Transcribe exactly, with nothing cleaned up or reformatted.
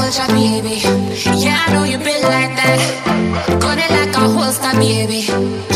vulture, baby. Yeah, I know you been like that. Got it like a holster, baby.